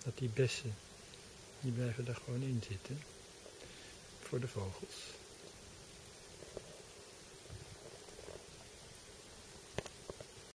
Dat die bessen, die blijven er gewoon in zitten. Voor de vogels.